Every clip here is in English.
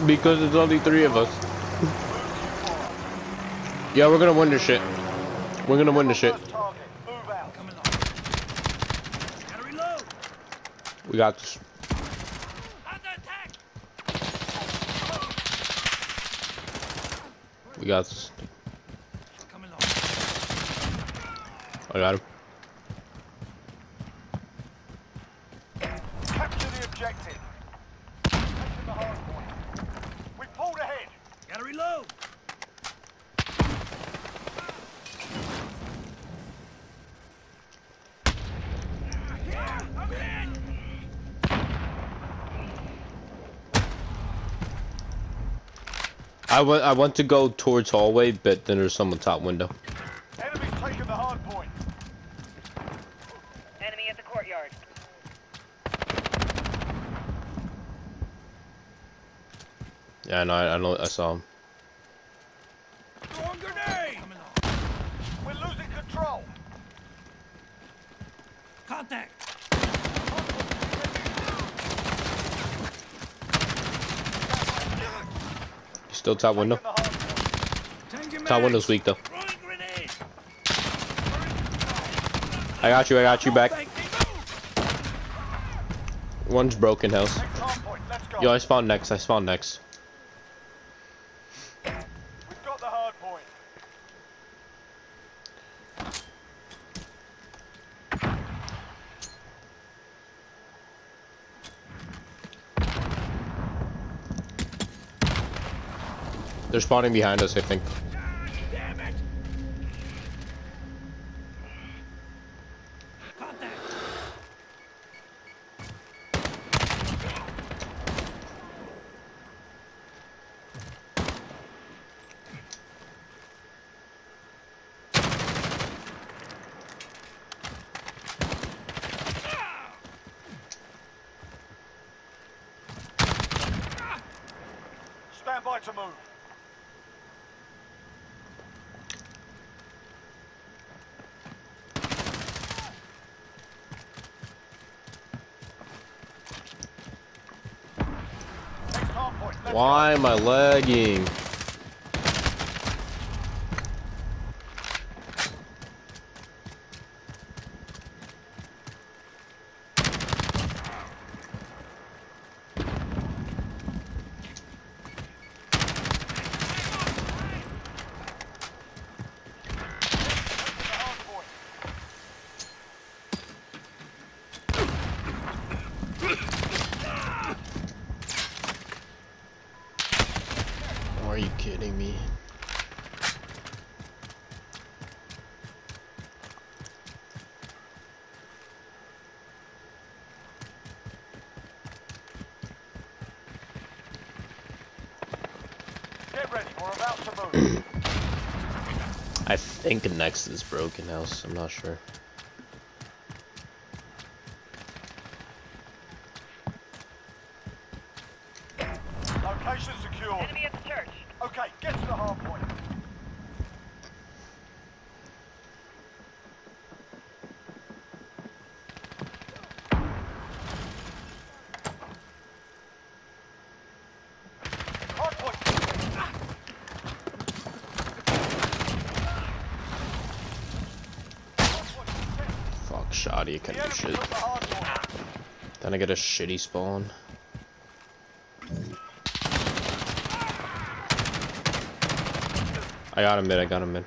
Because there's only 3 of us. Yeah, we're gonna win this shit. We're gonna win this shit. We got this. We got this. I got him. Capture the objective. Capture the hard point. We pulled ahead. Gotta reload. I want to go towards hallway, but then there's someone top window. Enemy's taken the hard point. Enemy at the courtyard. Yeah, I know. I saw him. Throwing grenade. We're losing control. Contact. Still top window. Top window's weak though. I got you back. One's broken house. Yo, I spawned next. We've got the hard point. They're spawning behind us, I think. Damn it. Stand by to move. Next hard point. Let's Why am I lagging? Are you kidding me? Get ready. We're about to move. I think next is broken house. I'm not sure. Location secure. Enemy at the church. Okay, get to the hard point. Hard point. Fuck, shoddy, I can't The do enemy shit. took the hard point. Then I get a shitty spawn. I got him mid.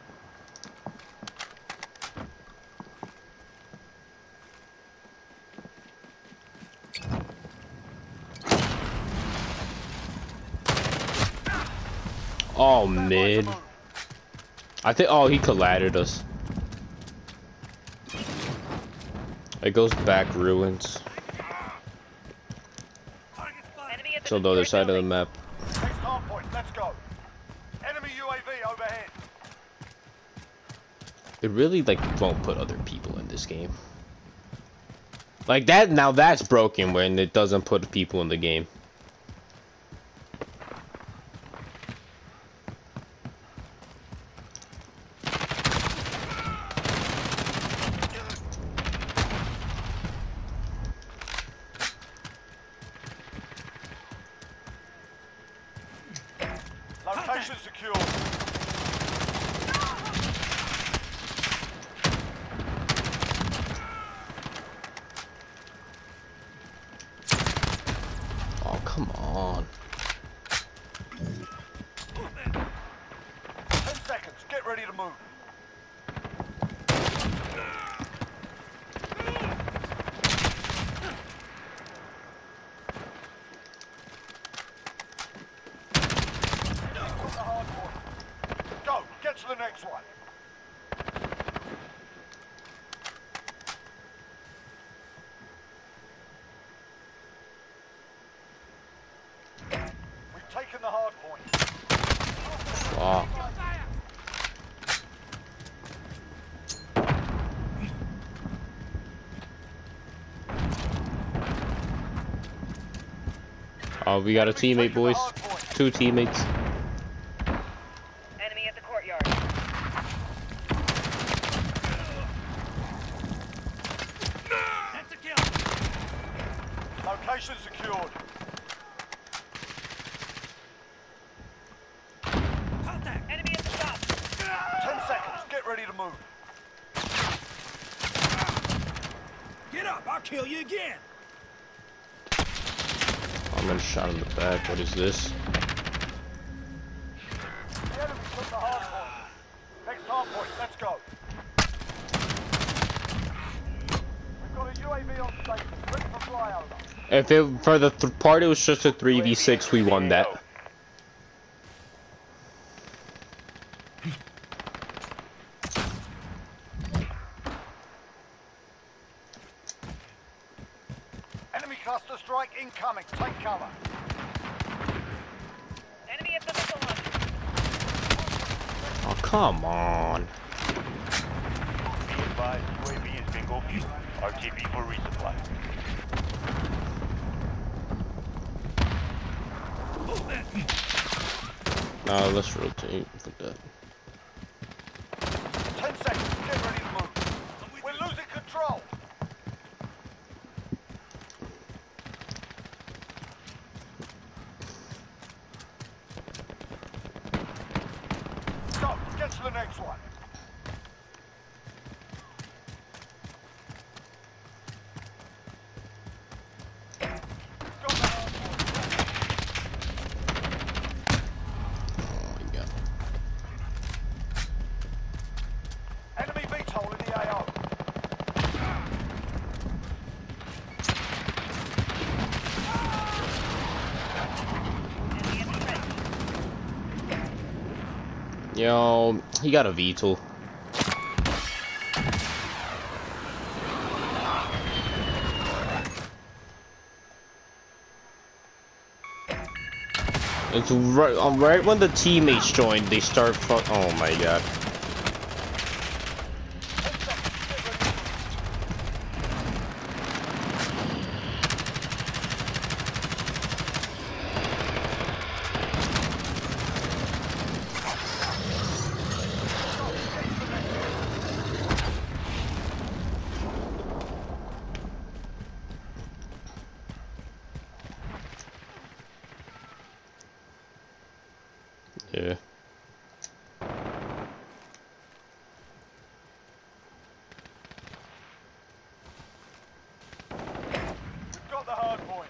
Oh, mid. I think, oh, he collided us. It goes back ruins. Enemy at the So the other side of the building. map. Next hard point. Let's go. Enemy UAV overhead. It really, like, won't put other people in this game. Like, that, now that's broken when it doesn't put people in the game. Fuck. Oh, we got a teammate, boys. 2 teammates. Enemy at the courtyard. That's a kill. Location secured. Contact. Enemy at the shop. 10 seconds. Get ready to move. Get up. I'll kill you again. I'm gonna shot in the back. What is this? The enemy took the hard point. Next hard point. Let's go. We've got a UAV on station. Ready for flyover. If it for the part it was just a 3v6, we won that. Enemy cluster strike incoming. Take cover. Enemy at the missile launcher. Oh, come on. Be advised, UAV is bingo fuel. RTB for resupply. Now let's rotate for that. 10 seconds. Get ready to move. We're losing control. Go. Get to the next one. Got the hard point. Oh my god. Enemy VTOL in the AO. Enemy at the bridge. Yo, he got a VTOL. It's right when the teammates join, they start oh my god. 10 seconds. Get ready to move. Yeah. Got the hard point.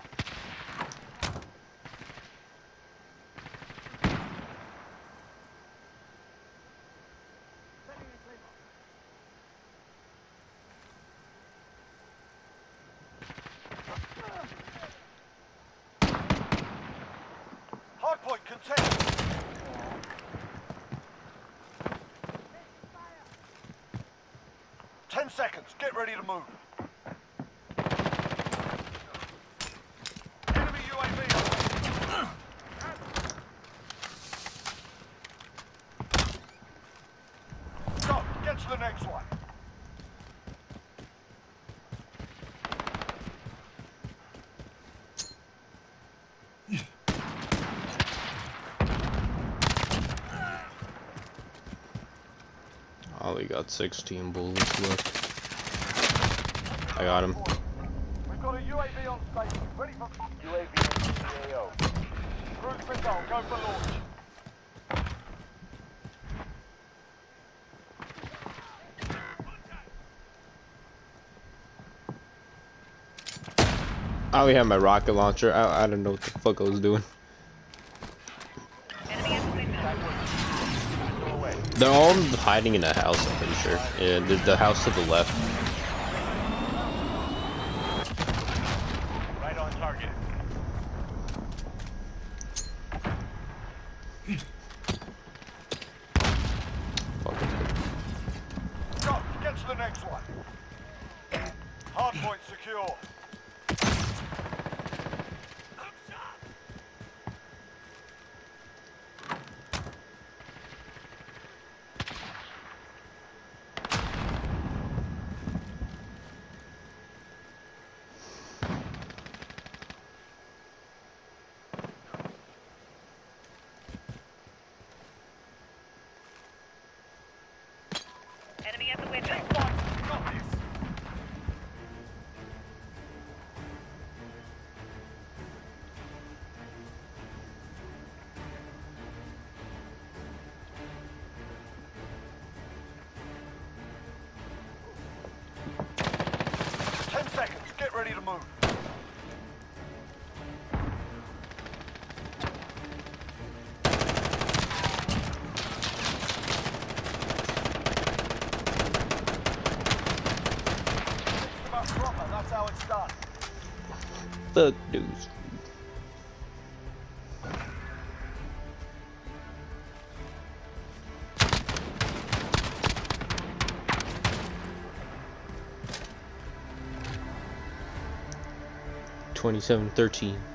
Hard point contested. 10 seconds. Get ready to move. Enemy UAV on. Go. Get to the next one. I only got 16 bullets left. I got him. We've got a UAV on station. Ready for UAV in the AO. Cruise missile. Go for launch. I only had my rocket launcher. I don't know what the fuck I was doing. Enemy at the window. They're all hiding in a house, I'm pretty sure. Yeah, the house to the left. Right on target. Fucking Go. Get to the next one. Hard point secure. how it's done. Fuck news. $27.13.